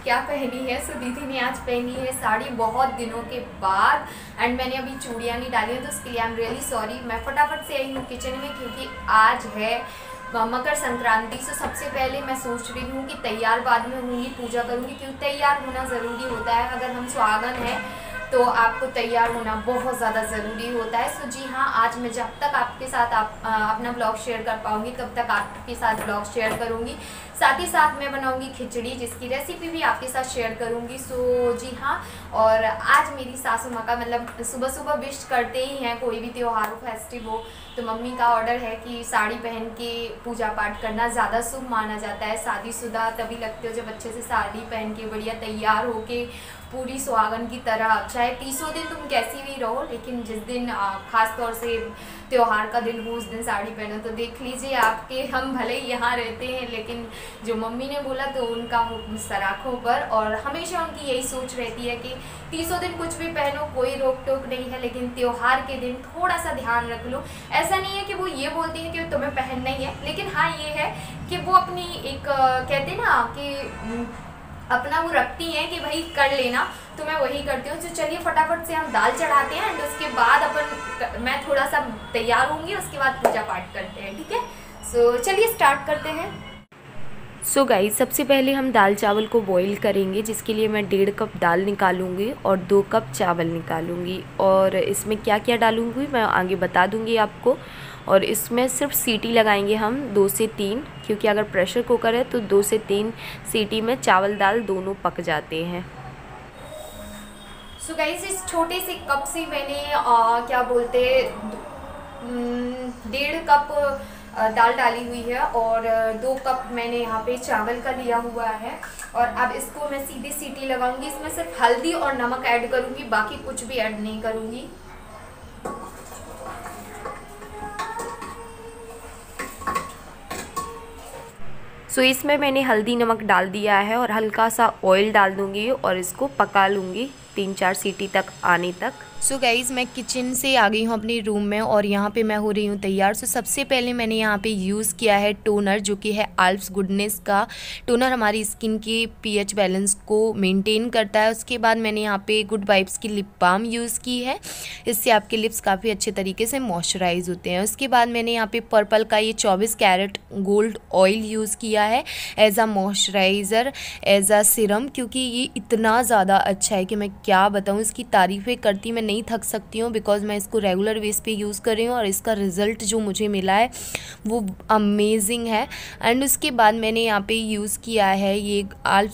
क्या पहनी है। सो दीदी ने आज पहनी है साड़ी बहुत दिनों के बाद, एंड मैंने अभी चूड़ियाँ नहीं डाली हैं तो उसके लिए आई एम रियली सॉरी। मैं फटाफट से आई हूँ किचन में क्योंकि आज है मकर संक्रांति। से सबसे पहले मैं सोच रही हूँ कि तैयार बाद में होंगी, पूजा करूँगी, क्योंकि तैयार होना ज़रूरी होता है। अगर हम सुहागन हैं तो आपको तैयार होना बहुत ज़्यादा ज़रूरी होता है। सो जी हाँ, आज मैं जब तक आपके साथ अपना ब्लॉग शेयर कर पाऊँगी तब तक आपके साथ ब्लॉग शेयर करूँगी। साथ ही साथ मैं बनाऊँगी खिचड़ी, जिसकी रेसिपी भी आपके साथ शेयर करूँगी। सो जी हाँ, और आज मेरी सासू माँ का मतलब सुबह सुबह विश करते ही हैं, कोई भी त्यौहार हो, फेस्टिव हो, तो मम्मी का ऑर्डर है कि साड़ी पहन के पूजा पाठ करना ज़्यादा शुभ माना जाता है। शादीशुदा तभी लगते हो जब अच्छे से साड़ी पहन के बढ़िया तैयार होके पूरी सुहागन की तरह, चाहे 30 दिन तुम कैसी भी रहो, लेकिन जिस दिन ख़ास तौर से त्योहार का दिन हो उस दिन साड़ी पहनो। तो देख लीजिए आपके, हम भले ही यहाँ रहते हैं लेकिन जो मम्मी ने बोला तो उनका हुक्म सराखों पर, और हमेशा उनकी यही सोच रहती है कि 30 दिन कुछ भी पहनो, कोई रोक टोक नहीं है, लेकिन त्योहार के दिन थोड़ा सा ध्यान रख लो। ऐसा नहीं है कि वो ये बोलती हैं कि तुम्हें पहनना ही है, लेकिन हाँ ये है कि वो अपनी एक कहते ना कि अपना वो रखती हैं कि भाई कर लेना, तो मैं वही करती हूँ। तो चलिए फटाफट से हम दाल चढ़ाते हैं एंड उसके बाद मैं थोड़ा सा तैयार होंगी, उसके बाद पूजा पाठ करते हैं, ठीक है। सो चलिए स्टार्ट करते हैं। सो गाइस, सबसे पहले हम दाल चावल को बॉईल करेंगे, जिसके लिए मैं 1.5 कप दाल निकालूंगी और 2 कप चावल निकालूंगी। और इसमें क्या क्या डालूंगी मैं आगे बता दूंगी आपको। और इसमें सिर्फ सीटी लगाएंगे हम 2 से 3, क्योंकि अगर प्रेशर कुकर है तो 2 से 3 सीटी में चावल दाल दोनों पक जाते हैं। सो गाइस, इस छोटे से कप से मैंने क्या बोलते 1.5 कप दाल डाली हुई है और 2 कप मैंने यहाँ पे चावल का लिया हुआ है। और अब इसको मैं सीधी सीटी लगाऊंगी। इसमें सिर्फ हल्दी और नमक ऐड करूंगी, बाकी कुछ भी ऐड नहीं करूंगी। सो इसमें मैंने हल्दी नमक डाल दिया है और हल्का सा ऑयल डाल दूंगी और इसको पका लूँगी 3-4 सीटी तक आने तक। सो गाइज़, मैं किचन से आ गई हूँ अपने रूम में और यहाँ पे मैं हो रही हूँ तैयार। सो सबसे पहले मैंने यहाँ पे यूज़ किया है टोनर, जो कि है आल्प्स गुडनेस का टोनर। हमारी स्किन की पीएच बैलेंस को मेंटेन करता है। उसके बाद मैंने यहाँ पे गुड वाइब्स की लिप बाम यूज़ की है, इससे आपके लिप्स काफ़ी अच्छे तरीके से मॉइस्चराइज होते हैं। उसके बाद मैंने यहाँ पे पर्पल का ये 24 कैरेट गोल्ड ऑयल यूज़ किया है as a moisturiser, as a serum, क्योंकि ये इतना ज़्यादा अच्छा है कि मैं क्या बताऊँ। इसकी तारीफ़ें करती मैं नहीं थक सकती हूँ, बिकॉज़ मैं इसको रेगुलर बेस पे यूज़ कर रही हूँ और इसका रिज़ल्ट जो मुझे मिला है वो अमेजिंग है। एंड उसके बाद मैंने यहाँ पे यूज़ किया है ये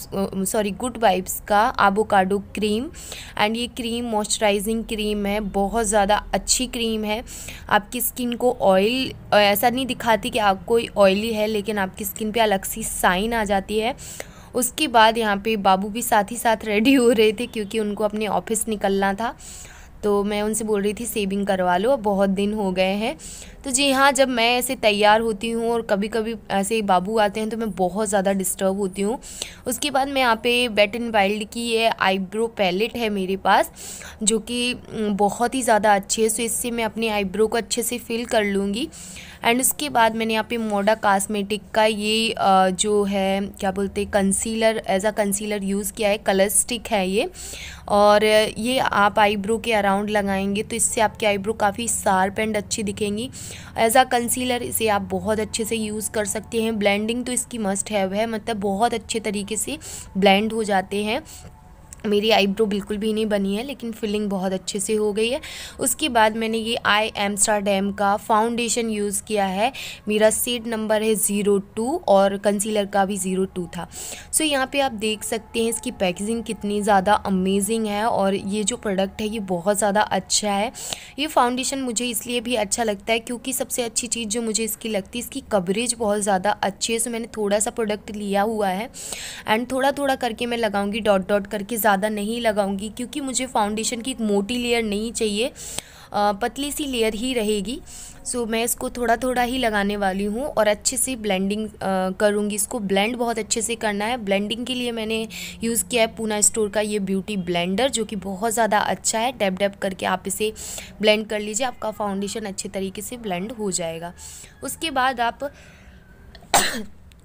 गुड वाइब्स का एवोकाडो क्रीम। एंड ये क्रीम मॉइस्चराइजिंग क्रीम है, बहुत ज़्यादा अच्छी क्रीम है। आपकी स्किन को ऑयल ऐसा नहीं दिखाती कि आप कोई ऑयली है, लेकिन आपकी स्किन पे अलग सी साइन आ जाती है। उसके बाद यहाँ पे बाबू भी साथ ही साथ रेडी हो रहे थे, क्योंकि उनको अपने ऑफिस निकलना था। तो मैं उनसे बोल रही थी सेविंग करवा लो, अब बहुत दिन हो गए हैं। तो जी हाँ, जब मैं ऐसे तैयार होती हूँ और कभी कभी ऐसे बाबू आते हैं तो मैं बहुत ज़्यादा डिस्टर्ब होती हूँ। उसके बाद मैं यहाँ पे वेट एंड वाइल्ड की ये आईब्रो पैलेट है मेरे पास, जो कि बहुत ही ज़्यादा अच्छी है। सो इससे मैं अपनी आईब्रो को अच्छे से फिल कर लूँगी। एंड उसके बाद मैंने यहाँ पे मोडा कॉस्मेटिक का ये जो है क्या बोलते हैं concealer, as a concealer use किया है। कलर स्टिक है ये, और ये आप आईब्रो के अराउंड लगाएंगे तो इससे आपकी आईब्रो काफ़ी शार्प एंड अच्छी दिखेंगी। एज अ कंसीलर इसे आप बहुत अच्छे से यूज़ कर सकते हैं। ब्लेंडिंग तो इसकी मस्ट हैव है, मतलब बहुत अच्छे तरीके से ब्लेंड हो जाते हैं। मेरी आईब्रो बिल्कुल भी नहीं बनी है, लेकिन फिलिंग बहुत अच्छे से हो गई है। उसके बाद मैंने ये आई एम्स्टरडैम का फाउंडेशन यूज़ किया है। मेरा शेड नंबर है 02 और कंसीलर का भी 02 था। सो यहाँ पे आप देख सकते हैं इसकी पैकेजिंग कितनी ज़्यादा अमेजिंग है, और ये जो प्रोडक्ट है ये बहुत ज़्यादा अच्छा है। ये फाउंडेशन मुझे इसलिए भी अच्छा लगता है क्योंकि सबसे अच्छी चीज़ जो मुझे इसकी लगती है, इसकी कवरेज बहुत ज़्यादा अच्छी है। सो मैंने थोड़ा सा प्रोडक्ट लिया हुआ है एंड थोड़ा थोड़ा करके मैं लगाऊंगी, डॉट डॉट करके, ज़्यादा नहीं लगाऊंगी, क्योंकि मुझे फाउंडेशन की एक मोटी लेयर नहीं चाहिए, पतली सी लेयर ही रहेगी। सो मैं इसको थोड़ा थोड़ा ही लगाने वाली हूँ और अच्छे से ब्लेंडिंग करूँगी। इसको ब्लेंड बहुत अच्छे से करना है। ब्लेंडिंग के लिए मैंने यूज़ किया है पूना स्टोर का ये ब्यूटी ब्लेंडर, जो कि बहुत ज़्यादा अच्छा है। डैब डैब करके आप इसे ब्लेंड कर लीजिए, आपका फाउंडेशन अच्छे तरीके से ब्लेंड हो जाएगा। उसके बाद आप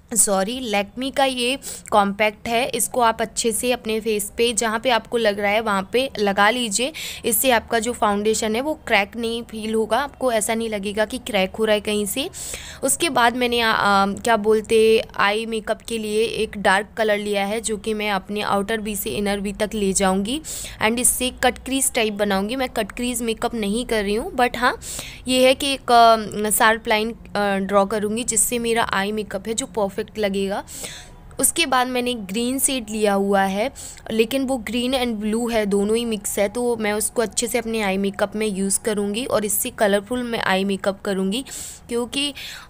सॉरी, लैक्मी का ये कॉम्पैक्ट है। इसको आप अच्छे से अपने फेस पे जहाँ पे आपको लग रहा है वहाँ पे लगा लीजिए। इससे आपका जो फाउंडेशन है वो क्रैक नहीं फील होगा, आपको ऐसा नहीं लगेगा कि क्रैक हो रहा है कहीं से। उसके बाद मैंने क्या बोलते आई मेकअप के लिए एक डार्क कलर लिया है, जो कि मैं अपने आउटर बी से इनर बी तक ले जाऊँगी एंड इससे कट क्रीज टाइप बनाऊँगी। मैं कट क्रीज मेकअप नहीं कर रही हूँ, बट हाँ ये है कि एक शार्प लाइन ड्रॉ करूँगी जिससे मेरा आई मेकअप है जो परफेक्ट लगेगा। उसके बाद मैंने ग्रीन शेड लिया हुआ है, लेकिन वो ग्रीन एंड ब्लू है, दोनों ही मिक्स है, तो मैं उसको अच्छे से अपने आई मेकअप में यूज़ करूँगी और इससे कलरफुल मैं आई मेकअप करूँगी। क्योंकि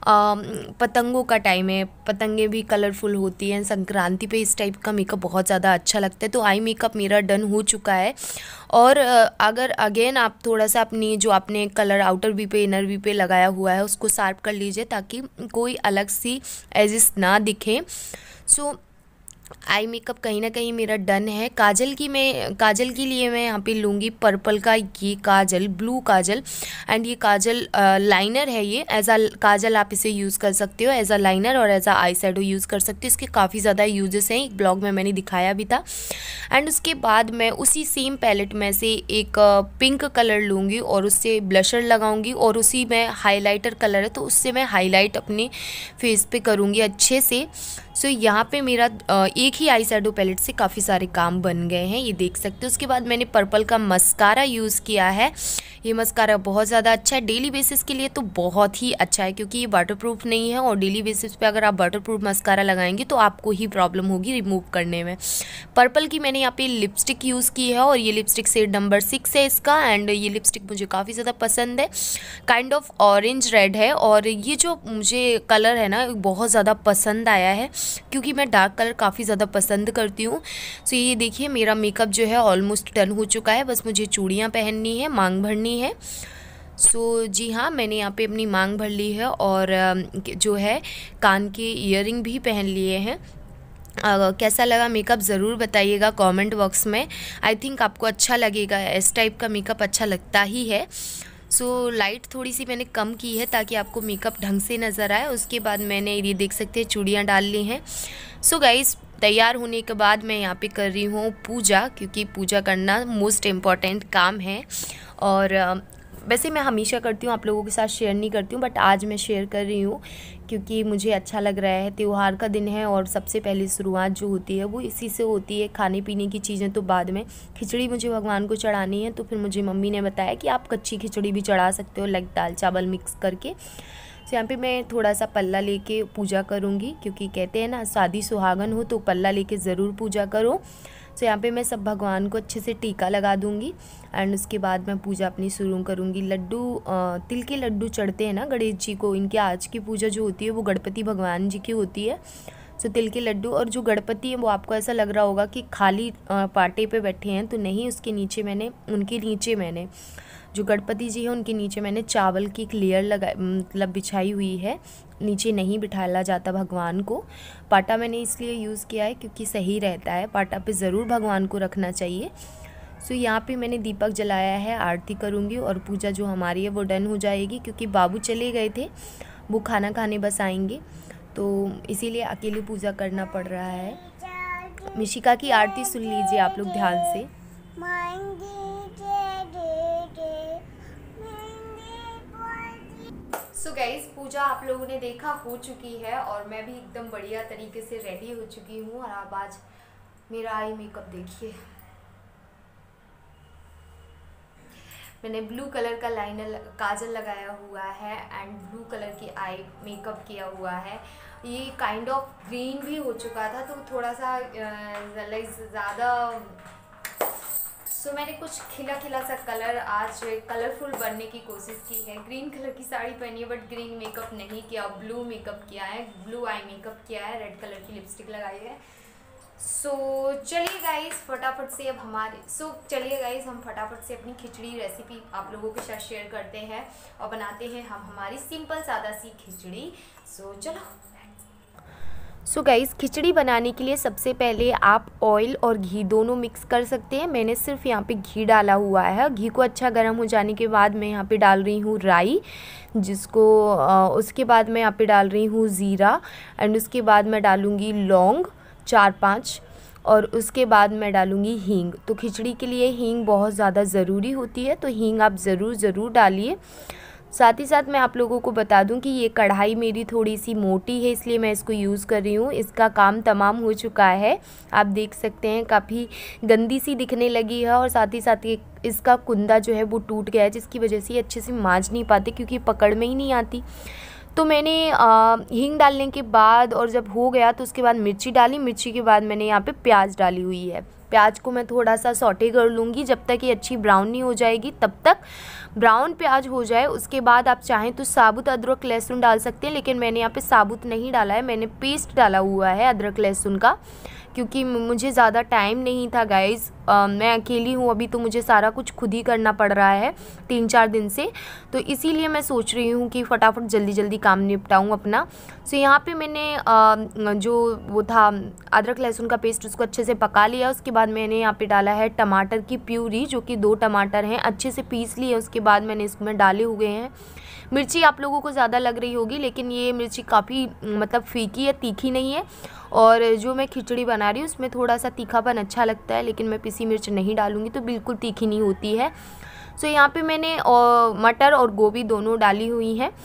पतंगों का टाइम है, पतंगें भी कलरफुल होती हैं, संक्रांति पे इस टाइप का मेकअप बहुत ज़्यादा अच्छा लगता है। तो आई मेकअप मेरा डन हो चुका है। और अगर अगेन आप थोड़ा सा अपनी जो आपने कलर आउटर वी पे इनर वी पे लगाया हुआ है उसको शार्प कर लीजिए, ताकि कोई अलग सी एजिस ना दिखे। सो आई मेकअप कहीं ना कहीं मेरा डन है। काजल के लिए मैं यहाँ पे लूँगी पर्पल का ये काजल, ब्लू काजल, एंड ये काजल लाइनर है। ये एज अ काजल आप इसे यूज़ कर सकते हो, एज अ लाइनर और as a eye shadow use कर सकते हो। इसके काफ़ी ज़्यादा यूजेस हैं, एक ब्लॉग में मैंने दिखाया भी था। एंड उसके बाद मैं उसी सेम पैलेट में से एक पिंक कलर लूँगी और उससे ब्लशर लगाऊँगी, और उसी में हाइलाइटर कलर है तो उससे मैं हाईलाइट अपने फेस पे करूँगी अच्छे से। सो यहाँ पे मेरा एक ही आई शेडो पैलेट से काफ़ी सारे काम बन गए हैं, ये देख सकते हो। उसके बाद मैंने पर्पल का मस्कारा यूज़ किया है। ये मस्कारा बहुत ज़्यादा अच्छा है, डेली बेसिस के लिए तो बहुत ही अच्छा है, क्योंकि ये वाटरप्रूफ नहीं है और डेली बेसिस पे अगर आप वाटरप्रूफ मस्कारा लगाएंगे तो आपको ही प्रॉब्लम होगी रिमूव करने में। पर्पल की मैंने यहाँ पे लिपस्टिक यूज़ की है और ये लिपस्टिक शेड नंबर 6 है इसका, एंड ये लिपस्टिक मुझे काफ़ी ज़्यादा पसंद है, काइंड ऑफ ऑरेंज रेड है। और ये जो मुझे कलर है ना बहुत ज़्यादा पसंद आया है, क्योंकि मैं डार्क कलर काफ़ी ज़्यादा पसंद करती हूँ। सो ये देखिए मेरा मेकअप जो है ऑलमोस्ट डन हो चुका है, बस मुझे चूड़ियाँ पहननी है, मांग भरनी है। सो जी हाँ, मैंने यहाँ पे अपनी मांग भर ली है और जो है कान के ईयरिंग भी पहन लिए हैं। कैसा लगा मेकअप ज़रूर बताइएगा कमेंट बॉक्स में। आई थिंक आपको अच्छा लगेगा, इस टाइप का मेकअप अच्छा लगता ही है। सो लाइट थोड़ी सी मैंने कम की है ताकि आपको मेकअप ढंग से नज़र आए। उसके बाद मैंने ये देख सकते हैं चूड़ियाँ डाल ली हैं। सो गाइस तैयार होने के बाद मैं यहाँ पे कर रही हूँ पूजा, क्योंकि पूजा करना मोस्ट इम्पॉर्टेंट काम है। और वैसे मैं हमेशा करती हूँ, आप लोगों के साथ शेयर नहीं करती हूँ, बट आज मैं शेयर कर रही हूँ क्योंकि मुझे अच्छा लग रहा है। त्यौहार का दिन है और सबसे पहली शुरुआत जो होती है वो इसी से होती है। खाने पीने की चीज़ें तो बाद में, खिचड़ी मुझे भगवान को चढ़ानी है, तो फिर मुझे मम्मी ने बताया कि आप कच्ची खिचड़ी भी चढ़ा सकते हो, लाइक दाल चावल मिक्स करके। तो यहाँ पे मैं थोड़ा सा पल्ला लेके पूजा करूँगी, क्योंकि कहते हैं ना शादी सुहागन हो तो पल्ला लेके ज़रूर पूजा करो। तो यहाँ पे मैं सब भगवान को अच्छे से टीका लगा दूँगी एंड उसके बाद मैं पूजा अपनी शुरू करूँगी। लड्डू तिल के लड्डू चढ़ते हैं ना गणेश जी को, इनके आज की पूजा जो होती है वो गणपति भगवान जी की होती है। सो तिल के लड्डू, और जो गणपति है वो आपको ऐसा लग रहा होगा कि खाली पाटे पे बैठे हैं, तो नहीं, उसके नीचे मैंने जो गणपति जी हैं उनके नीचे मैंने चावल की एक लेयर मतलब बिछाई हुई है। नीचे नहीं बिठाया जाता भगवान को। पाटा मैंने इसलिए यूज़ किया है क्योंकि सही रहता है, पाटा पे ज़रूर भगवान को रखना चाहिए। सो यहाँ पे मैंने दीपक जलाया है, आरती करूँगी और पूजा जो हमारी है वो डन हो जाएगी, क्योंकि बाबू चले गए थे, वो खाना खाने बस आएंगे, तो इसीलिए अकेले पूजा करना पड़ रहा है। मिशिका की आरती सुन लीजिए आप लोग ध्यान से। सो गाइस पूजा आप लोगों ने देखा हो चुकी है और मैं भी एकदम बढ़िया तरीके से रेडी हो चुकी हूँ। और आप आज मेरा आई मेकअप देखिए, मैंने ब्लू कलर का लाइनर काजल लगाया हुआ है एंड ब्लू कलर की आई मेकअप किया हुआ है। ये काइंड ऑफ ग्रीन भी हो चुका था तो थोड़ा सा लाइक ज़्यादा, सो मैंने कुछ खिला खिला सा कलर आज कलरफुल बनने की कोशिश की है। ग्रीन कलर की साड़ी पहनी है बट ग्रीन मेकअप नहीं किया, ब्लू मेकअप किया है, ब्लू आई मेकअप किया है, रेड कलर की लिपस्टिक लगाई है। चलिए गाइस फटाफट से हम फटाफट से अपनी खिचड़ी रेसिपी आप लोगों के साथ शेयर करते हैं और बनाते हैं हम हमारी सिंपल सादा सी खिचड़ी। चलो। सो गाइस, खिचड़ी बनाने के लिए सबसे पहले आप ऑयल और घी दोनों मिक्स कर सकते हैं। मैंने सिर्फ यहाँ पे घी डाला हुआ है। घी को अच्छा गर्म हो जाने के बाद मैं यहाँ पे डाल रही हूँ राई, जिसको उसके बाद मैं यहाँ पे डाल रही हूँ ज़ीरा, एंड उसके बाद मैं डालूँगी लौंग 4-5, और उसके बाद मैं डालूँगी हींग। तो खिचड़ी के लिए हींग बहुत ज़्यादा ज़रूरी होती है, तो हींग आप ज़रूर डालिए। साथ ही साथ मैं आप लोगों को बता दूं कि ये कढ़ाई मेरी थोड़ी सी मोटी है, इसलिए मैं इसको यूज़ कर रही हूँ। इसका काम तमाम हो चुका है, आप देख सकते हैं काफ़ी गंदी सी दिखने लगी है, और साथ ही साथ इसका कुंदा जो है वो टूट गया है, जिसकी वजह से ये अच्छे से मांज नहीं पाते क्योंकि पकड़ में ही नहीं आती। तो मैंने हींग डालने के बाद और जब हो गया तो उसके बाद मिर्ची डाली। मिर्ची के बाद मैंने यहाँ पे प्याज डाली हुई है। प्याज को मैं थोड़ा सा सौटे कर लूँगी जब तक ये अच्छी ब्राउन नहीं हो जाएगी, तब तक ब्राउन प्याज हो जाए। उसके बाद आप चाहें तो साबुत अदरक लहसुन डाल सकते हैं, लेकिन मैंने यहाँ पे साबुत नहीं डाला है, मैंने पेस्ट डाला हुआ है अदरक लहसुन का, क्योंकि मुझे ज़्यादा टाइम नहीं था गाइज़। मैं अकेली हूँ अभी, तो मुझे सारा कुछ खुद ही करना पड़ रहा है 3-4 दिन से, तो इसीलिए मैं सोच रही हूँ कि फटाफट जल्दी काम निपटाऊँ अपना। सो यहाँ पे मैंने जो वो था अदरक लहसुन का पेस्ट, उसको अच्छे से पका लिया। उसके बाद मैंने यहाँ पे डाला है टमाटर की प्यूरी, जो कि 2 टमाटर हैं, अच्छे से पीस लिए। उसके बाद मैंने इसमें डाले हुए हैं मिर्ची। आप लोगों को ज़्यादा लग रही होगी, लेकिन ये मिर्ची काफ़ी मतलब फीकी है, तीखी नहीं है। और जो मैं खिचड़ी बना रही हूँ उसमें थोड़ा सा तीखापन अच्छा लगता है, लेकिन मैं पिसी मिर्च नहीं डालूँगी तो बिल्कुल तीखी नहीं होती है। सो यहाँ पे मैंने मटर और गोभी दोनों डाली हुई हैं।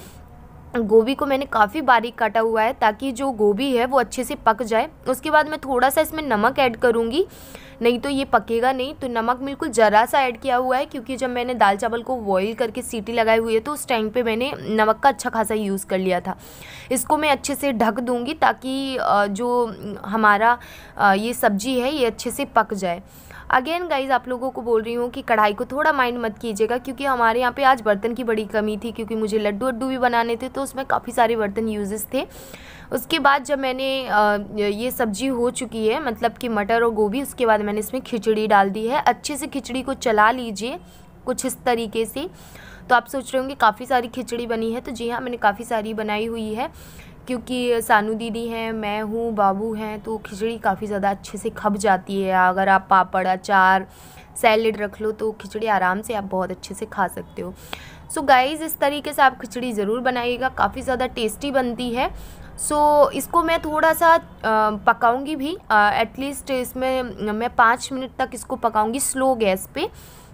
गोभी को मैंने काफ़ी बारीक काटा हुआ है ताकि जो गोभी है वो अच्छे से पक जाए। उसके बाद मैं थोड़ा सा इसमें नमक ऐड करूँगी, नहीं तो ये पकेगा नहीं। तो नमक बिल्कुल ज़रा सा ऐड किया हुआ है, क्योंकि जब मैंने दाल चावल को बॉईल करके सीटी लगाई हुई है तो उस टाइम पे मैंने नमक का अच्छा खासा यूज़ कर लिया था। इसको मैं अच्छे से ढक दूँगी ताकि जो हमारा ये सब्ज़ी है ये अच्छे से पक जाए। अगेन गाइज़, आप लोगों को बोल रही हूँ कि कढ़ाई को थोड़ा माइंड मत कीजिएगा, क्योंकि हमारे यहाँ पे आज बर्तन की बड़ी कमी थी, क्योंकि मुझे लड्डू वड्डू भी बनाने थे, तो उसमें काफ़ी सारे बर्तन यूजेस थे। उसके बाद जब मैंने ये सब्ज़ी हो चुकी है, मतलब कि मटर और गोभी, उसके बाद मैंने इसमें खिचड़ी डाल दी है। अच्छे से खिचड़ी को चला लीजिए कुछ इस तरीके से। तो आप सोच रहे होंगे काफ़ी सारी खिचड़ी बनी है, तो जी हाँ, मैंने काफ़ी सारी बनाई हुई है, क्योंकि सानू दीदी हैं, मैं हूँ, बाबू हैं, तो खिचड़ी काफ़ी ज़्यादा अच्छे से खप जाती है। अगर आप पापड़, अचार, सैलेड रख लो तो खिचड़ी आराम से आप बहुत अच्छे से खा सकते हो। सो गाइज़, इस तरीके से आप खिचड़ी ज़रूर बनाइएगा, काफ़ी ज़्यादा टेस्टी बनती है। सो इसको मैं थोड़ा सा पकाऊंगी भी, एटलीस्ट इसमें मैं 5 मिनट तक इसको पकाऊंगी स्लो गैस पे।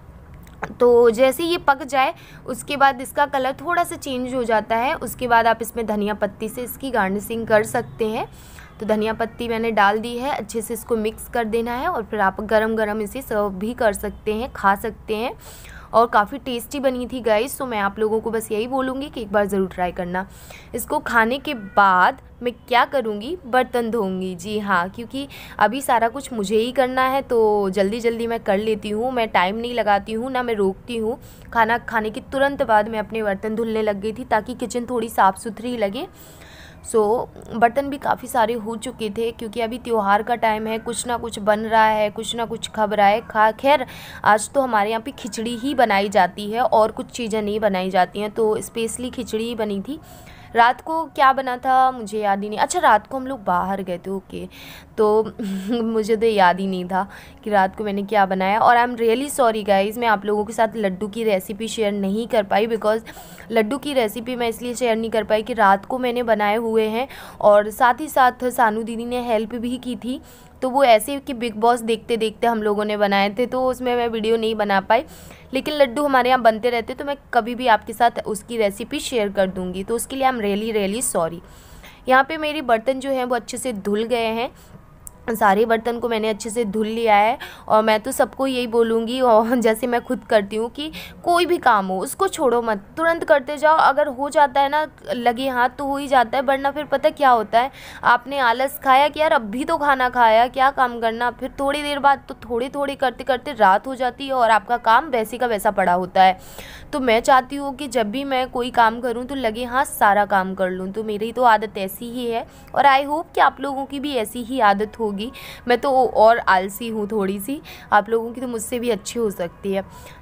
तो जैसे ये पक जाए उसके बाद इसका कलर थोड़ा सा चेंज हो जाता है। उसके बाद आप इसमें धनिया पत्ती से इसकी गार्निशिंग कर सकते हैं। तो धनिया पत्ती मैंने डाल दी है, अच्छे से इसको मिक्स कर देना है, और फिर आप गरम गरम इसे सर्व भी कर सकते हैं, खा सकते हैं। और काफ़ी टेस्टी बनी थी गाइस। तो मैं आप लोगों को बस यही बोलूँगी कि एक बार ज़रूर ट्राई करना। इसको खाने के बाद मैं क्या करूँगी, बर्तन धोऊंगी। जी हाँ, क्योंकि अभी सारा कुछ मुझे ही करना है, तो जल्दी मैं कर लेती हूँ। मैं टाइम नहीं लगाती हूँ, ना मैं रोकती हूँ। खाना खाने के तुरंत बाद मैं अपने बर्तन धुलने लग गई थी, ताकि किचन थोड़ी साफ़ सुथरी लगे। सो बर्तन भी काफ़ी सारे हो चुके थे, क्योंकि अभी त्यौहार का टाइम है, कुछ ना कुछ बन रहा है, कुछ ना कुछ खब रहा है। खैर, आज तो हमारे यहाँ पे खिचड़ी ही बनाई जाती है और कुछ चीज़ें नहीं बनाई जाती हैं, तो स्पेशली खिचड़ी ही बनी थी। रात को क्या बना था मुझे याद ही नहीं। अच्छा, रात को हम लोग बाहर गए थे, ओके, तो मुझे तो याद ही नहीं था कि रात को मैंने क्या बनाया। और I am really sorry guys, मैं आप लोगों के साथ लड्डू की रेसिपी शेयर नहीं कर पाई, बिकॉज़ लड्डू की रेसिपी मैं इसलिए शेयर नहीं कर पाई कि रात को मैंने बनाए हुए हैं, और साथ ही साथ सानू दीदी ने हेल्प भी की थी। तो वो ऐसे कि बिग बॉस देखते देखते हम लोगों ने बनाए थे, तो उसमें मैं वीडियो नहीं बना पाई। लेकिन लड्डू हमारे यहाँ बनते रहते, तो मैं कभी भी आपके साथ उसकी रेसिपी शेयर कर दूँगी। तो उसके लिए आई एम रियली सॉरी। यहाँ पे मेरे बर्तन जो हैं वो अच्छे से धुल गए हैं, सारे बर्तन को मैंने अच्छे से धुल लिया है। और मैं तो सबको यही बोलूँगी, और जैसे मैं खुद करती हूँ, कि कोई भी काम हो उसको छोड़ो मत, तुरंत करते जाओ। अगर हो जाता है ना लगे हाथ तो हो ही जाता है, वरना फिर पता क्या होता है, आपने आलस खाया कि यार अभी तो खाना खाया, क्या काम करना, फिर थोड़ी देर बाद तो थोड़ी करते करते रात हो जाती है और आपका काम वैसे का वैसा पड़ा होता है। तो मैं चाहती हूँ कि जब भी मैं कोई काम करूँ तो लगे हाथ सारा काम कर लूँ। तो मेरी तो आदत ऐसी ही है, और आई होप कि आप लोगों की भी ऐसी ही आदत होगी। मैं तो और आलसी हूँ थोड़ी सी, आप लोगों की तो मुझसे भी अच्छी हो सकती है।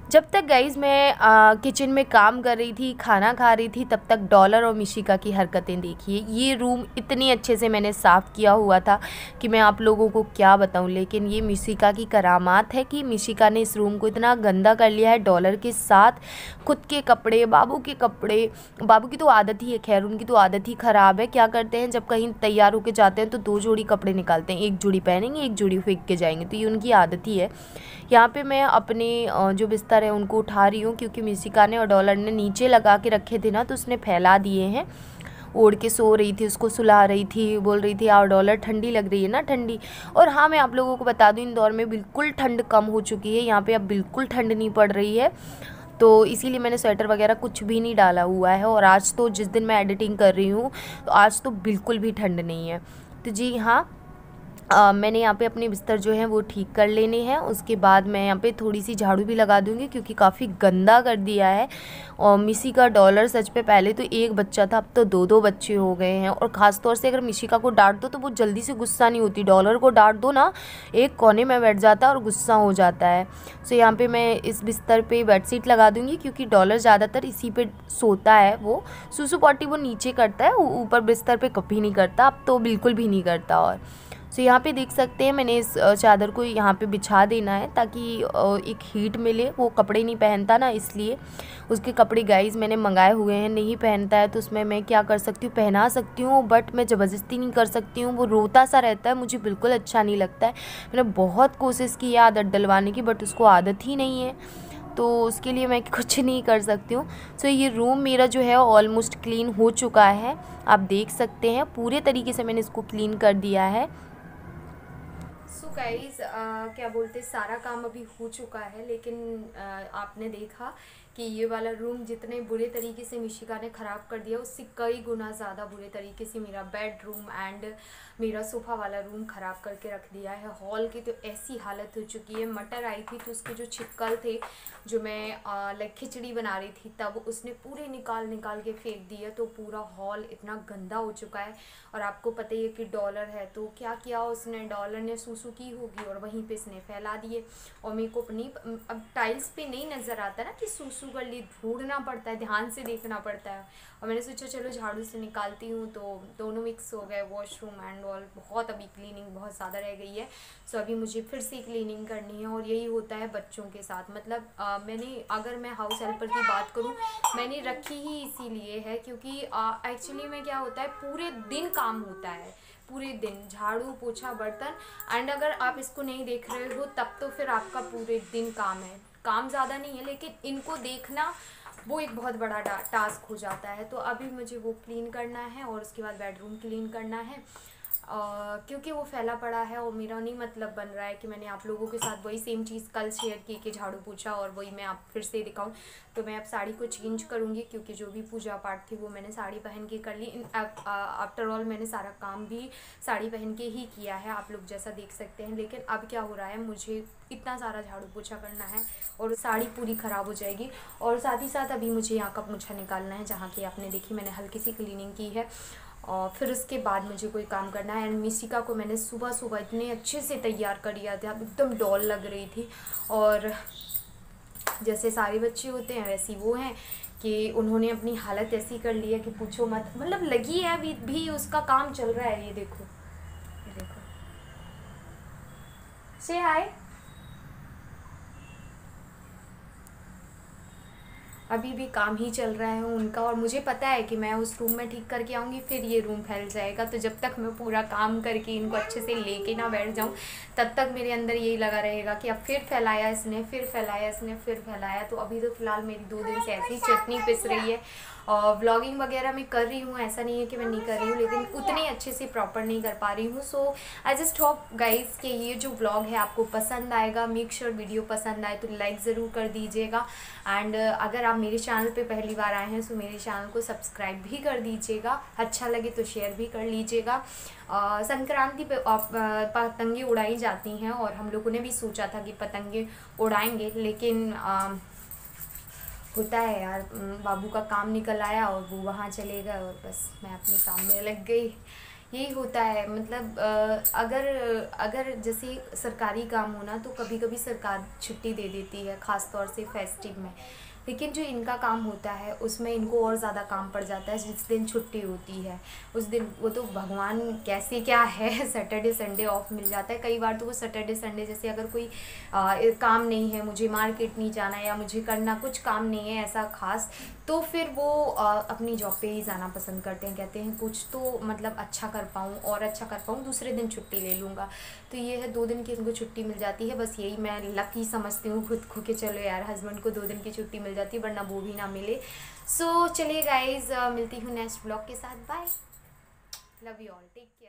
जब तक गाइज़ मैं किचन में काम कर रही थी, खाना खा रही थी, तब तक डॉलर और मिशिका की हरकतें देखिए। ये रूम इतनी अच्छे से मैंने साफ़ किया हुआ था कि मैं आप लोगों को क्या बताऊं, लेकिन ये मिशिका की करामात है कि मिशिका ने इस रूम को इतना गंदा कर लिया है डॉलर के साथ। खुद के कपड़े, बाबू के कपड़े, बाबू की तो आदत ही है, खैर उनकी तो आदत ही ख़राब है। क्या करते हैं, जब कहीं तैयार होकर जाते हैं तो 2 जोड़ी कपड़े निकालते हैं, 1 जोड़ी पहनेंगे, 1 जोड़ी फेंक के जाएंगे, तो ये उनकी आदत ही है। यहाँ पे मैं अपने जो बिस्तर है उनको उठा रही हूँ, क्योंकि मिशिका ने और डॉलर ने नीचे लगा के रखे थे ना, तो उसने फैला दिए हैं। ओढ़ के सो रही थी, उसको सुला रही थी, बोल रही थी आओ डॉलर ठंडी लग रही है ना, ठंडी। और हाँ, मैं आप लोगों को बता दूँ, इंदौर में बिल्कुल ठंड कम हो चुकी है, यहाँ पे अब बिल्कुल ठंड नहीं पड़ रही है, तो इसीलिए मैंने स्वेटर वगैरह कुछ भी नहीं डाला हुआ है। और आज तो जिस दिन मैं एडिटिंग कर रही हूँ, तो आज तो बिल्कुल भी ठंड नहीं है। तो जी हाँ, मैंने यहाँ पे अपने बिस्तर जो हैं वो ठीक कर लेने हैं। उसके बाद मैं यहाँ पे थोड़ी सी झाड़ू भी लगा दूँगी, क्योंकि काफ़ी गंदा कर दिया है। और मिशिका, डॉलर, सच पे पहले तो 1 बच्चा था, अब तो 2-2 बच्चे हो गए हैं। और ख़ास तौर से अगर मिशिका को डांट दो तो वो जल्दी से गुस्सा नहीं होती, डॉलर को डांट दो ना, एक कोने में बैठ जाता है और गुस्सा हो जाता है। सो यहाँ पर मैं इस बिस्तर पर बेडशीट लगा दूँगी, क्योंकि डॉलर ज़्यादातर इसी पर सोता है। वो सूसू पॉटी वो नीचे करता है, ऊपर बिस्तर पर कभी नहीं करता, अब तो बिल्कुल भी नहीं करता। और सो यहाँ पे देख सकते हैं, मैंने इस चादर को यहाँ पे बिछा देना है, ताकि एक हीट मिले। वो कपड़े नहीं पहनता ना, इसलिए उसके कपड़े गाइस मैंने मंगाए हुए हैं, नहीं पहनता है तो उसमें मैं क्या कर सकती हूँ, पहना सकती हूँ, बट मैं ज़बरदस्ती नहीं कर सकती हूँ। वो रोता सा रहता है, मुझे बिल्कुल अच्छा नहीं लगता है। मैंने बहुत कोशिश की है आदत डलवाने की, बट उसको आदत ही नहीं है, तो उसके लिए मैं कुछ नहीं कर सकती हूँ। सो ये रूम मेरा जो है ऑलमोस्ट क्लीन हो चुका है, आप देख सकते हैं पूरे तरीके से मैंने इसको क्लीन कर दिया है। सो गाइज़, क्या बोलते, सारा काम अभी हो चुका है, लेकिन आपने देखा कि ये वाला रूम जितने बुरे तरीके से मिशिका ने ख़राब कर दिया, उससे कई गुना ज़्यादा बुरे तरीके से मेरा बेडरूम एंड मेरा सोफ़ा वाला रूम ख़राब करके रख दिया है। हॉल की तो ऐसी हालत हो चुकी है, मटर आई थी तो उसके जो छिक्कल थे, जो मैं लाइक खिचड़ी बना रही थी तब, उसने पूरे निकाल के फेंक दिए, तो पूरा हॉल इतना गंदा हो चुका है। और आपको पता ही है कि डॉलर है, तो क्या किया उसने, डॉलर ने सूसू की होगी और वहीं पे इसने फैला दिए। और मेरे को अपनी अब टाइल्स पे नहीं नज़र आता ना कि सूसू कर ली, ढूंढना पड़ता है, ध्यान से देखना पड़ता है। और मैंने सोचा चलो झाड़ू से निकालती हूँ, तो दोनों मिक्स हो गए, वॉशरूम एंड ऑल। बहुत अभी क्लीनिंग बहुत ज़्यादा रह गई है, सो अभी मुझे फिर से क्लीनिंग करनी है। और यही होता है बच्चों के साथ, मतलब मैंने, अगर मैं हाउस हेल्पर की बात करूँ, मैंने रखी ही इसीलिए है क्योंकि एक्चुअली में क्या होता है, पूरे दिन काम होता है, पूरे दिन झाड़ू पोछा बर्तन, एंड अगर आप इसको नहीं देख रहे हो तब तो फिर आपका पूरे दिन काम है। काम ज़्यादा नहीं है, लेकिन इनको देखना वो एक बहुत बड़ा टास्क हो जाता है। तो अभी मुझे वो क्लीन करना है और उसके बाद बेडरूम क्लीन करना है, क्योंकि वो फैला पड़ा है। और मेरा नहीं मतलब बन रहा है कि मैंने आप लोगों के साथ वही सेम चीज़ कल शेयर की कि झाड़ू पोछा और वही मैं आप फिर से दिखाऊं। तो मैं अब साड़ी को चेंज करूँगी, क्योंकि जो भी पूजा पाठ थी वो मैंने साड़ी पहन के कर ली। आफ्टर ऑल मैंने सारा काम भी साड़ी पहन के ही किया है, आप लोग जैसा देख सकते हैं। लेकिन अब क्या हो रहा है, मुझे इतना सारा झाड़ू पोछा करना है और साड़ी पूरी ख़राब हो जाएगी। और साथ ही साथ अभी मुझे यहाँ का पोछा निकालना है, जहाँ की आपने देखी मैंने हल्की सी क्लीनिंग की है। और फिर उसके बाद मुझे कोई काम करना है। एंड मिशिका को मैंने सुबह इतने अच्छे से तैयार कर दिया था, एकदम डॉल लग रही थी। और जैसे सारे बच्चे होते हैं वैसी वो हैं कि उन्होंने अपनी हालत ऐसी कर ली है कि पूछो मत, मतलब लगी है अभी भी उसका काम चल रहा है। ये देखो, ये देखो, से हाय, अभी भी काम ही चल रहा है उनका। और मुझे पता है कि मैं उस रूम में ठीक करके आऊँगी, फिर ये रूम फैल जाएगा। तो जब तक मैं पूरा काम करके इनको अच्छे से लेके ना बैठ जाऊँ, तब तक मेरे अंदर यही लगा रहेगा कि अब फिर फैलाया इसने, फिर फैलाया इसने, फिर फैलाया। तो अभी तो फ़िलहाल मेरी 2 दिन से ऐसी चटनी पिस रही है। और व्लॉगिंग वगैरह मैं कर रही हूँ, ऐसा नहीं है कि मैं नहीं कर रही हूँ, लेकिन उतने अच्छे से प्रॉपर नहीं कर पा रही हूँ। So I just hope guys कि ये जो व्लॉग है आपको पसंद आएगा। मेक श्योर वीडियो पसंद आए तो लाइक ज़रूर कर दीजिएगा। एंड अगर आप मेरे चैनल पे पहली बार आए हैं तो मेरे चैनल को सब्सक्राइब भी कर दीजिएगा, अच्छा लगे तो शेयर भी कर लीजिएगा। संक्रांति पे पतंगे उड़ाई जाती हैं और हम लोगों ने भी सोचा था कि पतंगे उड़ाएंगे, लेकिन होता है यार, बाबू का काम निकल आया और वो वहाँ चले गए और बस मैं अपने काम में लग गई। यही होता है, मतलब अगर जैसे सरकारी काम होना तो कभी कभी सरकार छुट्टी दे देती है, ख़ास तौर से फेस्टिव में। लेकिन जो इनका काम होता है उसमें इनको और ज़्यादा काम पड़ जाता है। जिस दिन छुट्टी होती है उस दिन वो तो भगवान कैसे क्या है सैटरडे संडे ऑफ मिल जाता है। कई बार तो वो सैटरडे संडे, जैसे अगर कोई काम नहीं है, मुझे मार्केट नहीं जाना है या मुझे करना कुछ काम नहीं है ऐसा ख़ास, तो फिर वो अपनी जॉब पे ही जाना पसंद करते हैं। कहते हैं कुछ तो मतलब अच्छा कर पाऊँ और अच्छा कर पाऊँ, दूसरे दिन छुट्टी ले लूँगा। तो ये है 2 दिन की इनको छुट्टी मिल जाती है। बस यही मैं लकी समझती हूँ खुद को कि चलो यार हस्बैंड को 2 दिन की छुट्टी मिल जाती है, वरना वो भी ना मिले। सो चलिए गाइज़, मिलती हूँ नेक्स्ट ब्लॉग के साथ। Bye, love you all, take care.